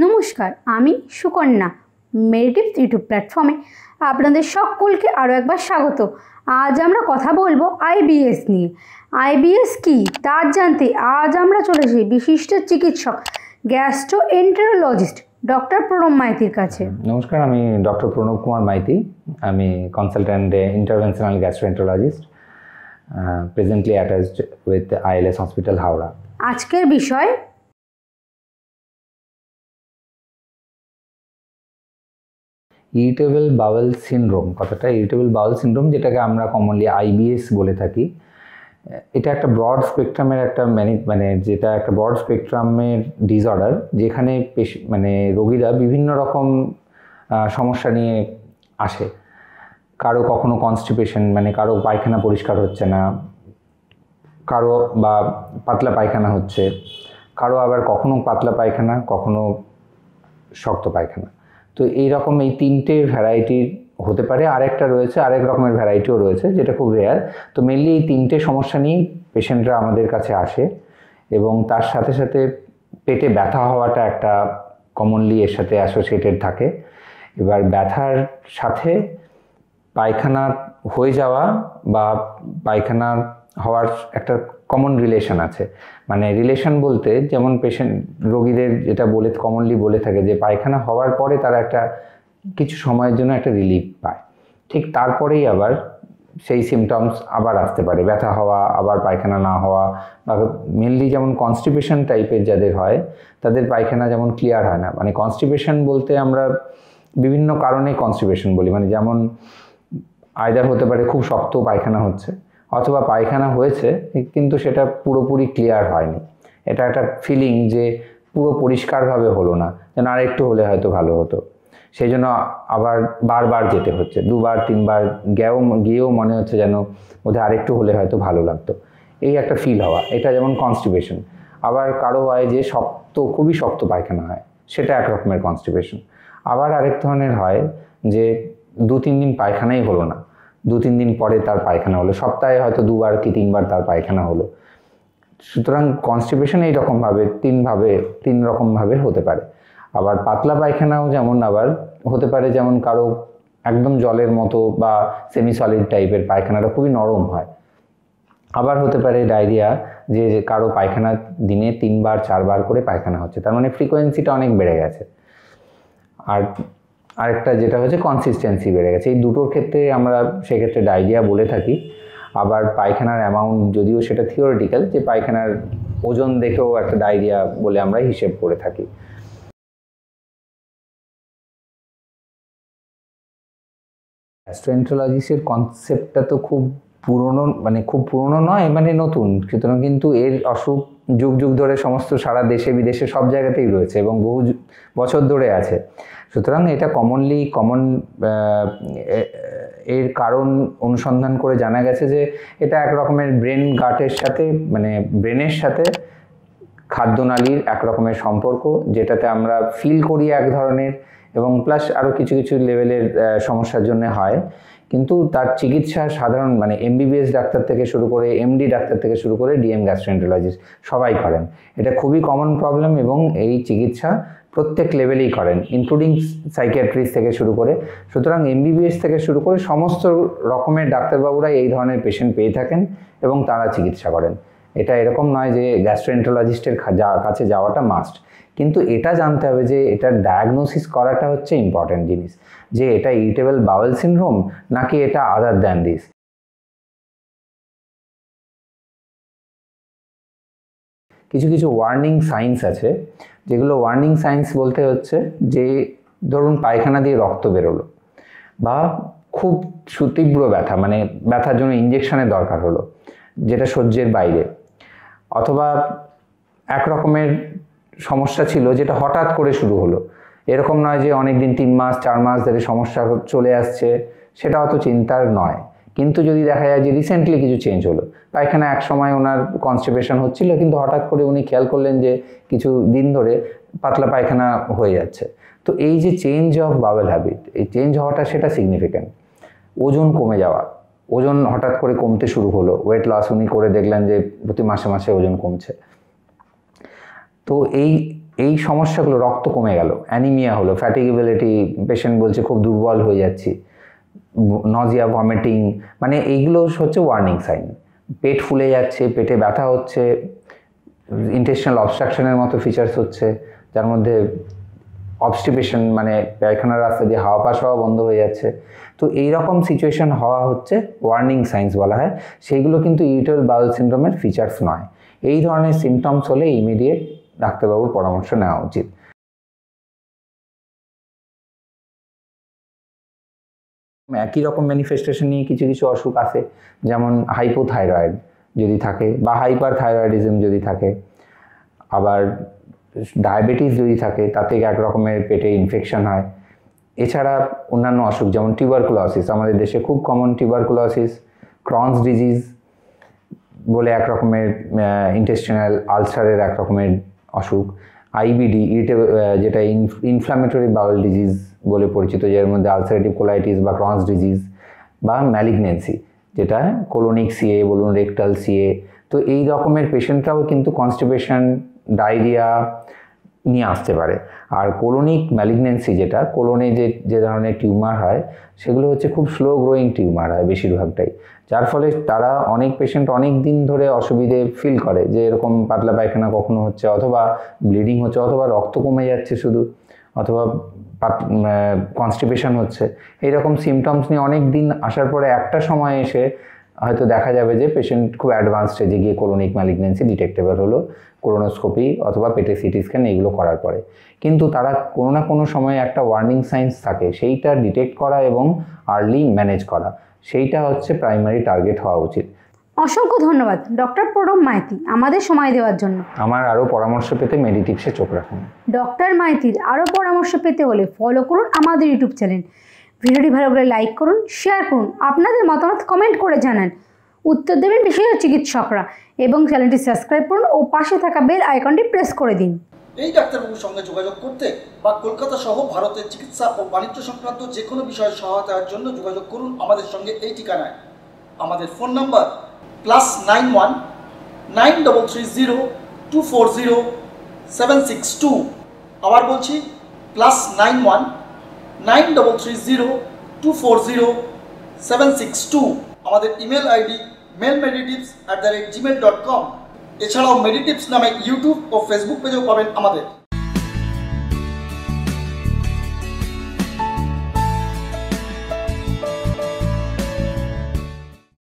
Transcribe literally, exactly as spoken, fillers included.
নমস্কার, আমি সুকন্যা। মেডিটিভস ইউটিউব প্ল্যাটফর্মে আপনাদের সকলকে আরও একবার স্বাগত। আজ আমরা কথা বলবো আইবিএস নিয়ে। আইবিএস কি তা জানতে আজ আমরা চলেছি বিশিষ্ট চিকিৎসক গ্যাস্ট্রোএন্টারোলজিস্ট ডক্টর প্রণব মাইতির কাছে। নমস্কার, আমি ডক্টর প্রণব কুমার মাইতি। আমি consultant interventional gastroenterologist, presently attached with ILS hospital Howrah. আজকের বিষয় ইরিটেবল বাওয়েল সিনড্রোম। কথাটা ইরিটেবল বাওয়েল সিনড্রোম, যেটাকে আমরা কমনলি আইবিএস বলে থাকি। এটা একটা ব্রড স্পেকট্রামের একটা মানে মানে যেটা একটা ব্রড স্পেকট্রামের ডিসঅর্ডার, যেখানে মানে রোগীরা বিভিন্ন রকম সমস্যা নিয়ে আসে। কারো কখনো কনস্টিপেশন, মানে কারো পায়খানা পরিষ্কার হচ্ছে না, কারো বা পাতলা পায়খানা হচ্ছে, কারো আবার কখনো পাতলা পায়খানা, কখনো শক্ত পায়খানা। তো এইরকম এই তিনটে ভ্যারাইটির হতে পারে। আরেকটা রয়েছে, আরেক রকমের ভ্যারাইটিও রয়েছে, যেটা খুব রেয়ার। তো মেনলি এই তিনটে সমস্যা নিয়েই পেশেন্টরা আমাদের কাছে আসে, এবং তার সাথে সাথে পেটে ব্যথা হওয়াটা একটা কমনলি এর সাথে অ্যাসোসিয়েটেড থাকে। এবার ব্যথার সাথে পায়খানা হয়ে যাওয়া বা পায়খানা হওয়ার একটা কমন রিলেশন আছে। মানে রিলেশন বলতে, যেমন পেশেন্ট রোগীদের যেটা বলে কমনলি বলে থাকে যে পায়খানা হওয়ার পরে তারা একটা কিছু সময়ের জন্য একটা রিলিফ পায়, ঠিক তারপরেই আবার সেই সিমটমস আবার আসতে পারে, ব্যথা হওয়া, আবার পায়খানা না হওয়া। বা মেনলি যেমন কনস্টিপেশন টাইপের যাদের হয়, তাদের পায়খানা যেমন ক্লিয়ার হয় না। মানে কনস্টিপেশন বলতে আমরা বিভিন্ন কারণে কনস্টিপেশন বলি, মানে যেমন আয়দার হতে পারে খুব শক্ত পায়খানা হচ্ছে, অথবা পায়খানা হয়েছে কিন্তু সেটা পুরোপুরি ক্লিয়ার হয়নি। এটা একটা ফিলিং যে পুরো পরিষ্কারভাবে হলো না, যেন আর একটু হলে হয়তো ভালো হতো, সেই জন্য আবার বারবার যেতে হচ্ছে। দুবার তিনবার গেও গিয়েও মনে হচ্ছে যেন ওদের আরেকটু হলে হয়তো ভালো লাগতো, এই একটা ফিল হওয়া। এটা যেমন কনস্টিপেশন। আবার কারো হয় যে শক্ত, খুবই শক্ত পায়খানা হয়, সেটা এক রকমের কনস্টিপেশন। আবার আরেক ধরনের হয় যে দু তিন দিন পায়খানাই হলো না, দু তিন দিন পরে তার পায়খানা হলো, সপ্তাহে হয়তো দুবার কি তিনবার তার পায়খানা হলো। সুতরাং কনস্টিপেশন এইরকমভাবে তিনভাবে তিন রকমভাবে হতে পারে। আবার পাতলা পায়খানাও যেমন আবার হতে পারে, যেমন কারো একদম জলের মতো বা সেমি সলিড টাইপের পায়খানাটা খুবই নরম হয়। আবার হতে পারে ডায়রিয়া, যে কারো পায়খানা দিনে তিনবার চারবার করে পায়খানা হচ্ছে, তার মানে ফ্রিকোয়েন্সিটা অনেক বেড়ে গেছে। আর আরেকটা যেটা হচ্ছে কনসিস্টেন্সি বেড়ে গেছে। এই দুটোর ক্ষেত্রে আমরা সেক্ষেত্রে ডায়রিয়া বলে থাকি। আবার পায়খানার অ্যামাউন্ট, যদিও সেটা থিওরিটিক্যাল, যে পায়খানার ওজন দেখেও একটা ডায়রিয়া বলে আমরা হিসেব করে থাকি। গ্যাস্ট্রোএন্টারোলজিস্টের কনসেপ্টটা তো খুব পুরনো, মানে খুব পুরনো নয়, মানে নতুন। সুতরাং কিন্তু এর অসুখ যুগ যুগ ধরে সমস্ত সারা দেশে বিদেশে সব জায়গাতেই রয়েছে এবং বহু বছর ধরে আছে। সুতরাং এটা কমনলি কমন এর কারণ অনুসন্ধান করে জানা গেছে যে এটা এক রকমের ব্রেন গাটের সাথে, মানে ব্রেনের সাথে খাদ্যনালীর এক রকমের সম্পর্ক, যেটাতে আমরা ফিল করি এক ধরনের, এবং প্লাস আরও কিছু কিছু লেভেলের সমস্যার জন্য হয়। কিন্তু তার চিকিৎসা সাধারণ, মানে এমবিবিএস ডাক্তার থেকে শুরু করে এমডি ডাক্তার থেকে শুরু করে ডিএম গ্যাস্ট্রোএন্টারোলজিস্ট সবাই করেন। এটা খুবই কমন প্রবলেম, এবং এই চিকিৎসা প্রত্যেক লেভেলেই করেন, ইনক্লুডিং সাইকিয়াট্রিস্ট থেকে শুরু করে। সুতরাং এমবিবিএস থেকে শুরু করে সমস্ত রকমের ডাক্তারবাবুরাই এই ধরনের পেশেন্ট পেয়ে থাকেন এবং তারা চিকিৎসা করেন। এটা এরকম নয় যে গ্যাস্ট্রোএন্টারোলজিস্টের কাছে যাওয়াটা মাস্ট, কিন্তু এটা জানতে হবে যে এটার ডায়াগনোসিস করাটা হচ্ছে ইম্পর্ট্যান্ট জিনিস, যে এটা ইরিটেবল বাওয়েল সিনড্রোম নাকি এটা আদার দ্যান দিস। কিছু কিছু ওয়ার্নিং সাইন্স আছে, যেগুলো ওয়ার্নিং সাইন্স বলতে হচ্ছে যে ধরুন পায়খানা দিয়ে রক্ত বেরোলো, বা খুব সুতীব্র ব্যথা, মানে ব্যথার জন্য ইঞ্জেকশনের দরকার হলো যেটা সহ্যের বাইরে, অথবা এক রকমের সমস্যা ছিল যেটা হঠাৎ করে শুরু হলো। এরকম নয় যে অনেক দিন তিন মাস চার মাস ধরে সমস্যা চলে আসছে, সেটা অত চিন্তার নয়। কিন্তু যদি দেখা যায় যে রিসেন্টলি কিছু চেঞ্জ হলো, পায়খানা এক সময় ওনার কনস্টিপেশন হচ্ছিল, কিন্তু হঠাৎ করে উনি খেয়াল করলেন যে কিছু দিন ধরে পাতলা পায়খানা হয়ে যাচ্ছে। তো এই যে চেঞ্জ অফ বাওয়েল হ্যাবিট, এই চেঞ্জ হওয়াটা সেটা সিগনিফিক্যান্ট। ওজন কমে যাওয়া, ওজন হঠাৎ করে কমতে শুরু হলো, ওয়েট লস উনি করে দেখলেন যে প্রতি মাসে মাসে ওজন কমছে। তো এই এই সমস্যাগুলো, রক্ত কমে গেল, অ্যানিমিয়া হলো, ফ্যাটিগেবিলিটি, পেশেন্ট বলছে খুব দুর্বল হয়ে যাচ্ছি, নজিয়া, ভমিটিং, মানে এইগুলো হচ্ছে ওয়ার্নিং সাইন। পেট ফুলে যাচ্ছে, পেটে ব্যথা হচ্ছে, ইন্টেস্টিনাল অবস্ট্রাকশনের মতো ফিচার্স হচ্ছে, যার মধ্যে অবস্টিপেশন মানে পায়খানার রাস্তা দিয়ে হাওয়া পাস হওয়া বন্ধ হয়ে যাচ্ছে। তো এই রকম সিচুয়েশন হওয়া হচ্ছে ওয়ার্নিং সাইন্স বলা হয়। সেইগুলো কিন্তু ইরিটেবল বাউল সিনড্রোমের ফিচার্স নয়। এই ধরনের সিমটমস হলে ইমিডিয়েট ডাক্তারবাবুর পরামর্শ নেওয়া উচিত। একই রকম ম্যানিফেস্টেশন নিয়ে কিছু কিছু অসুখ আছে, যেমন হাইপোথাইরয়েড যদি থাকে বা হাইপার থাইরয়েডিজম যদি থাকে, আবার ডায়াবেটিস যদি থাকে, তাতে এক রকমের পেটে ইনফেকশন হয়। এছাড়া অন্যান্য অসুখ যেমন টিউবারকুলোসিস, আমাদের দেশে খুব কমন টিউবারকুলোসিস, ক্রনস ডিজিজ বলে এক রকমের ইন্টেস্টিনাল আলসারের এক রকমের অসুখ, আইবিডি ইরিটেবল যেটা ইনফ্ল্যামেটরি বাউল ডিজিজ বলে পরিচিত, যার মধ্যে আলসারেটিভ কোলাইটিস বা ক্রনস ডিজিজ, বা ম্যালিগনেন্সি যেটা কোলোনিক সিএ বলুন, রেকটাল সিএ। তো এই রকমের পেশেন্টরাও কিন্তু কনস্টিপেশন, ডায়রিয়া নিয়ে আসতে পারে। আর কোলোনিক ম্যালিগনেন্সি যেটা কোলনে যে যে ধরনের টিউমার হয়, সেগুলো হচ্ছে খুব স্লো গ্রোয়িং টিউমার হয় বেশিরভাগটাই, যার ফলে তারা অনেক পেশেন্ট অনেক দিন ধরে অসুবিধে ফিল করে, যে এরকম পাতলা পায়খানা কখনো হচ্ছে, অথবা ব্লিডিং হচ্ছে, অথবা রক্ত কমে যাচ্ছে শুধু, অথবা কনস্টিপেশন হচ্ছে। এইরকম সিমটমস নিয়ে অনেক দিন আসার পরে একটা সময় এসে হয়তো দেখা যাবে যে পেশেন্ট খুব অ্যাডভান্স স্টেজে গিয়ে কোলোনিক ম্যালিগনেন্সি ডিটেক্টেবল হলো কোলোনোস্কোপি অথবা পেটে সিটি স্ক্যান এইগুলো করার পরে। কিন্তু তারা কোনো না কোনো সময় একটা ওয়ার্নিং সাইন্স থাকে, সেইটা ডিটেক্ট করা এবং আর্লি ম্যানেজ করা, সেইটা হচ্ছে প্রাইমারি টার্গেট হওয়া উচিত। অসংখ্য ধন্যবাদ ডক্টর প্রণব মাইতি আমাদের সময় দেওয়ার জন্য। আমার আরও পরামর্শ পেতে মেডিটিপসে চোখ রাখুন। ডক্টর মাইতির আরও পরামর্শ পেতে হলে ফলো করুন আমাদের ইউটিউব চ্যানেল। ভিডিওটি ভালো করে লাইক করুন, শেয়ার করুন, আপনাদের মতামত কমেন্ট করে জানান, উত্তর দেবেন বিশেষজ্ঞ চিকিৎসকরা, এবং চ্যানেলটি সাবস্ক্রাইব করুন ও পাশে থাকা বেল আইকনটি প্রেস করে দিন। এই ডাক্তারবাবুর সঙ্গে যোগাযোগ করতে বা কলকাতা সহ ভারতের চিকিৎসা ও বাণিজ্য সংক্রান্ত যে কোনো বিষয়ে সহায়তার জন্য যোগাযোগ করুন আমাদের সঙ্গে এই ঠিকানায়। আমাদের phone number plus nine one nine double three zero two four zero seven six two. আবার বলছি plus nine one nine double three zero two four zero seven six two. আমাদের email ID mail Meditips at the rate Gmail dot com. এছাড়াও Meditips নামে YouTube ও Facebook পেজেও পাবেন আমাদের।